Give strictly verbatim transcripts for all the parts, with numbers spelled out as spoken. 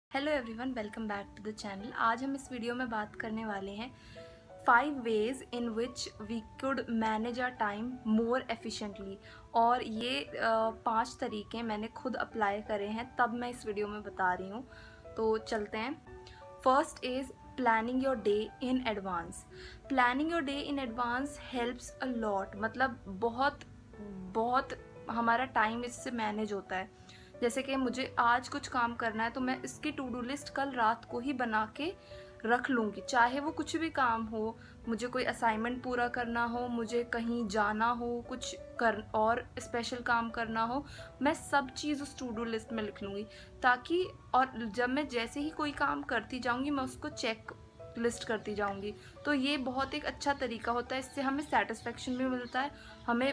Hello everyone, welcome back to the channel. आज हम इस वीडियो में बात करने वाले हैं five ways in which we could manage our time more efficiently. और ये पांच तरीके मैंने खुद अप्लाई करे हैं, तब मैं इस वीडियो में बता रही हूँ। तो चलते हैं। First is planning your day in advance. Planning your day in advance helps a lot. मतलब बहुत बहुत हमारा टाइम इससे मैनेज होता है। जैसे कि मुझे आज कुछ काम करना है तो मैं इसकी टू डू लिस्ट कल रात को ही बना के रख लूँगी, चाहे वो कुछ भी काम हो। मुझे कोई असाइनमेंट पूरा करना हो, मुझे कहीं जाना हो, कुछ कर और स्पेशल काम करना हो, मैं सब चीज़ उस टू डू लिस्ट में लिख लूँगी ताकि और जब मैं जैसे ही कोई काम करती जाऊँगी मैं उसको चेक लिस्ट करती जाऊँगी। तो ये बहुत एक अच्छा तरीका होता है। इससे हमें सेटिस्फेक्शन भी मिलता है, हमें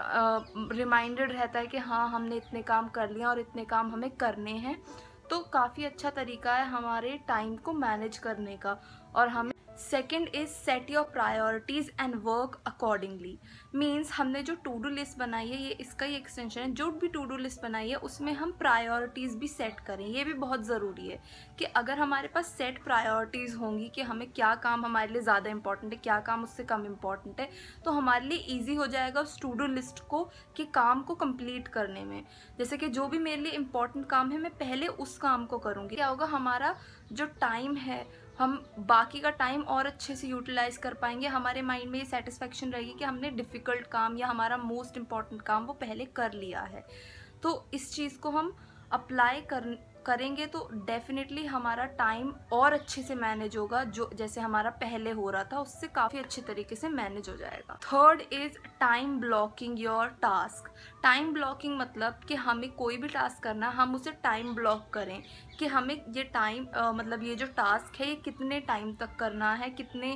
रिमाइंडेड रहता है कि हाँ हमने इतने काम कर लिया और इतने काम हमें करने हैं। तो काफ़ी अच्छा तरीका है हमारे टाइम को मैनेज करने का। और हमें second is set your priorities and work accordingly. Means हमने जो टू डू लिस्ट बनाई है, ये इसका ही एक्सटेंशन है। जो भी टू डू लिस्ट बनाई है उसमें हम प्रायोरिटीज़ भी सेट करें। ये भी बहुत ज़रूरी है कि अगर हमारे पास सेट प्रायोरिटीज़ होंगी कि हमें क्या काम हमारे लिए ज़्यादा इंपॉर्टेंट है, क्या काम उससे कम इम्पॉर्टेंट है, तो हमारे लिए ईजी हो जाएगा उस टू डू लिस्ट को कि काम को कंप्लीट करने में। जैसे कि जो भी मेरे लिए इम्पॉर्टेंट काम है मैं पहले उस काम को करूँगी। क्या होगा, हमारा जो टाइम है हम बाकी का टाइम और अच्छे से यूटिलाइज कर पाएंगे। हमारे माइंड में ये सेटिस्फेक्शन रहेगी कि हमने डिफ़िकल्ट काम या हमारा मोस्ट इम्पॉर्टेंट काम वो पहले कर लिया है। तो इस चीज़ को हम अप्लाई कर करेंगे तो डेफिनेटली हमारा टाइम और अच्छे से मैनेज होगा। जो जैसे हमारा पहले हो रहा था उससे काफ़ी अच्छे तरीके से मैनेज हो जाएगा। Third is time blocking your task. Time blocking मतलब कि हमें कोई भी टास्क करना, हम उसे टाइम ब्लॉक करें कि हमें ये टाइम मतलब ये जो टास्क है ये कितने टाइम तक करना है, कितने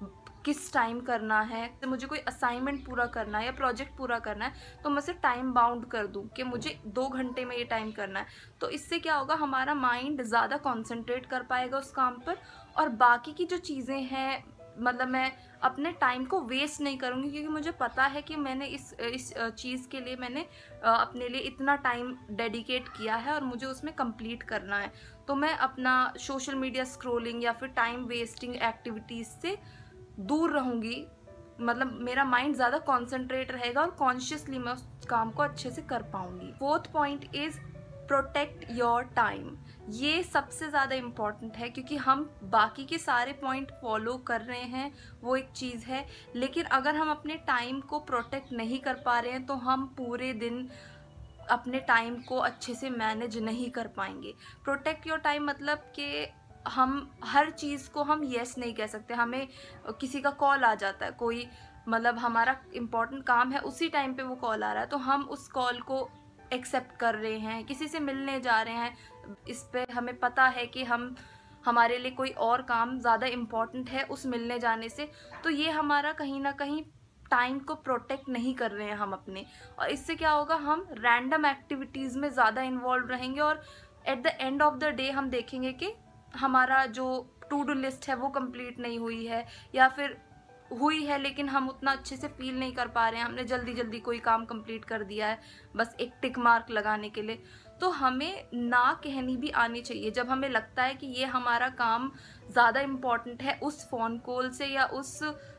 किस टाइम करना है। तो मुझे कोई असाइनमेंट पूरा करना है या प्रोजेक्ट पूरा करना है तो मैं उसे टाइम बाउंड कर दूं कि मुझे दो घंटे में ये टाइम करना है। तो इससे क्या होगा, हमारा माइंड ज़्यादा कंसंट्रेट कर पाएगा उस काम पर। और बाकी की जो चीज़ें हैं, मतलब मैं अपने टाइम को वेस्ट नहीं करूँगी क्योंकि मुझे पता है कि मैंने इस इस चीज़ के लिए मैंने अपने लिए इतना टाइम डेडिकेट किया है और मुझे उसमें कंप्लीट करना है। तो मैं अपना सोशल मीडिया स्क्रोलिंग या फिर टाइम वेस्टिंग एक्टिविटीज़ से दूर रहूँगी। मतलब मेरा माइंड ज़्यादा कॉन्सेंट्रेट रहेगा और कॉन्शियसली मैं उस काम को अच्छे से कर पाऊँगी। Fourth point is protect your time. ये सबसे ज़्यादा इम्पॉर्टेंट है क्योंकि हम बाकी के सारे पॉइंट फॉलो कर रहे हैं, वो एक चीज़ है, लेकिन अगर हम अपने टाइम को प्रोटेक्ट नहीं कर पा रहे हैं तो हम पूरे दिन अपने टाइम को अच्छे से मैनेज नहीं कर पाएंगे। प्रोटेक्ट योर टाइम मतलब कि हम हर चीज़ को हम येस नहीं कह सकते। हमें किसी का कॉल आ जाता है, कोई मतलब हमारा इम्पोर्टेंट काम है, उसी टाइम पे वो कॉल आ रहा है तो हम उस कॉल को एक्सेप्ट कर रहे हैं। किसी से मिलने जा रहे हैं, इस पे हमें पता है कि हम हमारे लिए कोई और काम ज़्यादा इम्पॉर्टेंट है उस मिलने जाने से, तो ये हमारा कहीं ना कहीं टाइम को प्रोटेक्ट नहीं कर रहे हैं हम अपने। और इससे क्या होगा, हम रैंडम एक्टिविटीज़ में ज़्यादा इन्वॉल्व रहेंगे और at the end of the day हम देखेंगे कि हमारा जो टू डू लिस्ट है वो कंप्लीट नहीं हुई है, या फिर हुई है लेकिन हम उतना अच्छे से फील नहीं कर पा रहे हैं। हमने जल्दी जल्दी कोई काम कंप्लीट कर दिया है बस एक टिक मार्क लगाने के लिए। तो हमें ना कहनी भी आनी चाहिए जब हमें लगता है कि ये हमारा काम ज़्यादा इम्पॉर्टेंट है उस फ़ोन कॉल से या उस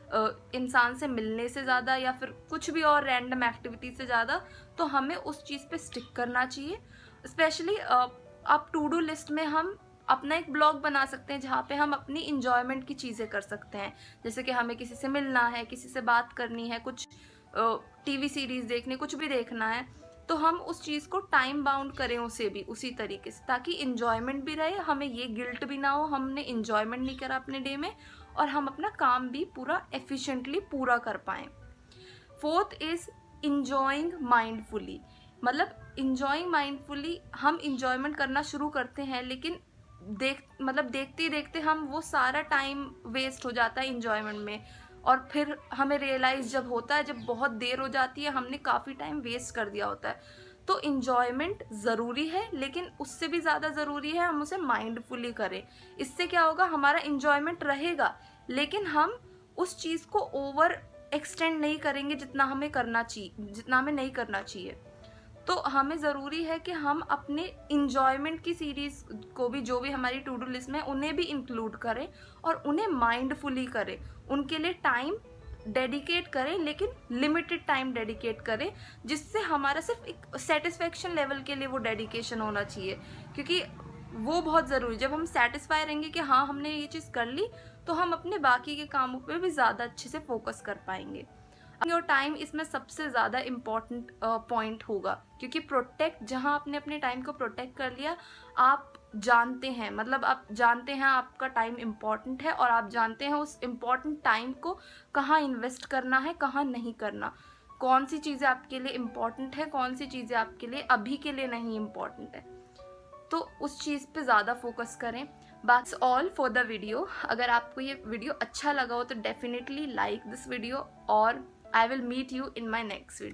इंसान से मिलने से ज़्यादा या फिर कुछ भी और रैंडम एक्टिविटी से ज़्यादा, तो हमें उस चीज़ पे स्टिक करना चाहिए। स्पेशली अब टू डू लिस्ट में हम अपना एक ब्लॉग बना सकते हैं जहाँ पे हम अपनी इंजॉयमेंट की चीज़ें कर सकते हैं। जैसे कि हमें किसी से मिलना है, किसी से बात करनी है, कुछ टीवी सीरीज़ देखने, कुछ भी देखना है, तो हम उस चीज़ को टाइम बाउंड करें उसे भी उसी तरीके से, ताकि इंजॉयमेंट भी रहे, हमें ये गिल्ट भी ना हो हमने इंजॉयमेंट नहीं करा अपने डे में, और हम अपना काम भी पूरा एफिशिएंटली पूरा कर पाएँ। Fourth is enjoying mindfully. मतलब इंजॉइंग माइंडफुली, हम इंजॉयमेंट करना शुरू करते हैं लेकिन देख मतलब देखते ही देखते हम वो सारा टाइम वेस्ट हो जाता है इंजॉयमेंट में, और फिर हमें रियलाइज़ जब होता है, जब बहुत देर हो जाती है, हमने काफ़ी टाइम वेस्ट कर दिया होता है। तो इंजॉयमेंट ज़रूरी है लेकिन उससे भी ज़्यादा ज़रूरी है हम उसे माइंडफुली करें। इससे क्या होगा, हमारा इंजॉयमेंट रहेगा लेकिन हम उस चीज़ को ओवर एक्सटेंड नहीं करेंगे जितना हमें करना चाहिए, जितना हमें नहीं करना चाहिए। तो हमें ज़रूरी है कि हम अपने इंजॉयमेंट की सीरीज़ को भी, जो भी हमारी टू डू लिस्ट में, उन्हें भी इंक्लूड करें और उन्हें माइंडफुली करें, उनके लिए टाइम डेडिकेट करें, लेकिन लिमिटेड टाइम डेडिकेट करें, जिससे हमारा सिर्फ एक सेटिस्फेक्शन लेवल के लिए वो डेडिकेशन होना चाहिए, क्योंकि वो बहुत ज़रूरी। जब हम सेटिस्फाई रहेंगे कि हाँ हमने ये चीज़ कर ली, तो हम अपने बाकी के कामों पे भी ज़्यादा अच्छे से फोकस कर पाएंगे। योर टाइम इसमें सबसे ज़्यादा इम्पॉर्टेंट पॉइंट होगा, क्योंकि प्रोटेक्ट, जहाँ आपने अपने टाइम को प्रोटेक्ट कर लिया, आप जानते हैं, मतलब आप जानते हैं आपका टाइम इम्पॉर्टेंट है, और आप जानते हैं उस इम्पॉर्टेंट टाइम को कहाँ इन्वेस्ट करना है, कहाँ नहीं करना, कौन सी चीज़ें आपके लिए इम्पॉर्टेंट है, कौन सी चीज़ें आपके लिए अभी के लिए नहीं इम्पॉर्टेंट है, तो उस चीज़ पे ज़्यादा फोकस करें। बस ऑल फॉर द वीडियो। अगर आपको ये वीडियो अच्छा लगा हो तो डेफिनेटली लाइक दिस वीडियो, और I will meet you in my next video.